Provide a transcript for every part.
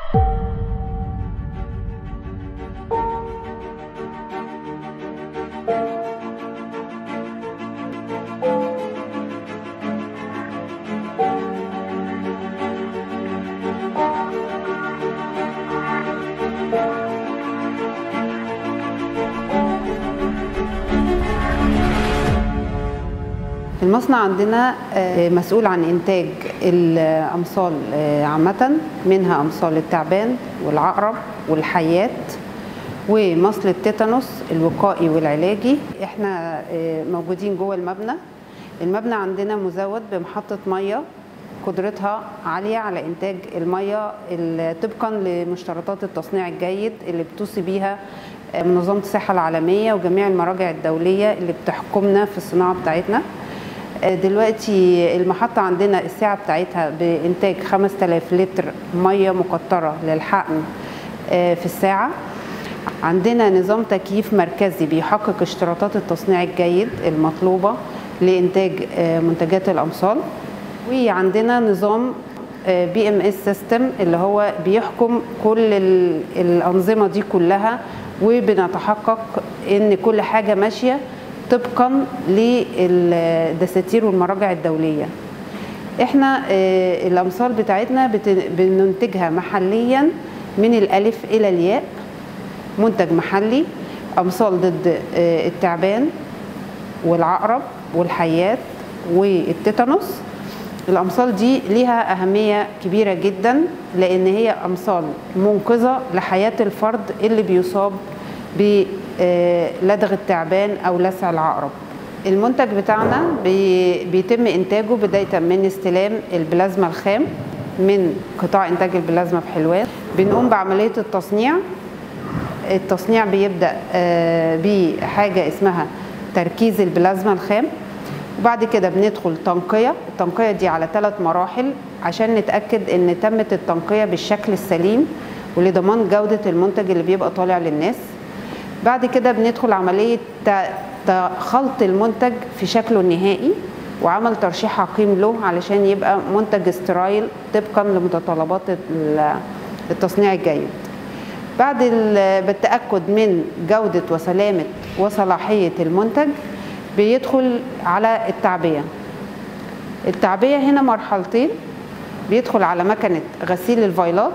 المصنع عندنا مسؤول عن إنتاج الأمصال عامة، منها أمصال التعبان والعقرب والحيات ومصل التيتانوس الوقائي والعلاجي. احنا موجودين جوه المبنى. المبنى عندنا مزود بمحطة مية قدرتها عالية على إنتاج المية طبقا لمشترطات التصنيع الجيد اللي بتوصي بيها منظمة الصحة العالمية وجميع المراجع الدولية اللي بتحكمنا في الصناعة بتاعتنا. دلوقتي المحطة عندنا السعة بتاعتها بإنتاج 5000 لتر مية مقطرة للحقن في الساعة. عندنا نظام تكييف مركزي بيحقق اشتراطات التصنيع الجيد المطلوبة لإنتاج منتجات الأمصال. وعندنا نظام BMS سيستم اللي هو بيحكم كل الأنظمة دي كلها، وبنتحقق إن كل حاجة ماشية طبقا للدساتير والمراجع الدولية. احنا الأمصال بتاعتنا بننتجها محليا من الألف إلى الياء، منتج محلي، أمصال ضد التعبان والعقرب والحيات والتيتانوس. الأمصال دي ليها أهمية كبيرة جدا لأن هي أمصال منقذة لحياة الفرد اللي بيصاب بلدغ التعبان أو لسع العقرب. المنتج بتاعنا بيتم إنتاجه بداية من استلام البلازما الخام من قطاع إنتاج البلازما بحلوان. بنقوم بعملية التصنيع. التصنيع بيبدأ بحاجة اسمها تركيز البلازما الخام، وبعد كده بندخل تنقية. التنقية دي على 3 مراحل عشان نتأكد إن تمت التنقية بالشكل السليم ولضمان جودة المنتج اللي بيبقى طالع للناس. بعد كده بندخل عملية خلط المنتج في شكله النهائي وعمل ترشيح عقيم له علشان يبقى منتج استرايل طبقا لمتطلبات التصنيع الجيد. بعد بالتأكد من جودة وسلامة وصلاحية المنتج بيدخل على التعبية. التعبية هنا مرحلتين، بيدخل على مكنة غسيل الفايلات،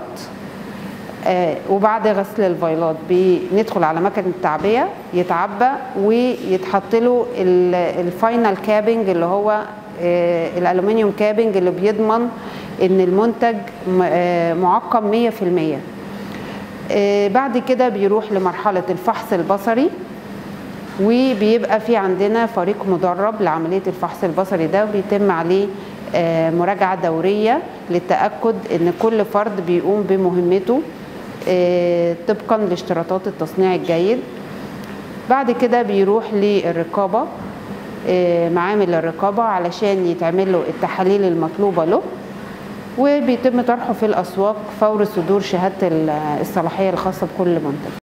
وبعد غسل الفايلات بندخل على مكنة التعبية يتعبى ويتحط له الفاينل كابنج اللي هو الألومنيوم كابنج اللي بيضمن ان المنتج معقم 100%. بعد كده بيروح لمرحلة الفحص البصري، وبيبقى في عندنا فريق مدرب لعملية الفحص البصري ده، وبيتم عليه مراجعة دورية للتأكد ان كل فرد بيقوم بمهمته طبقا لاشتراطات التصنيع الجيد. بعد كده بيروح للرقابة، معامل الرقابة، علشان يتعمل له التحاليل المطلوبة له، وبيتم طرحه في الأسواق فور صدور شهادة الصلاحية الخاصة بكل منتج.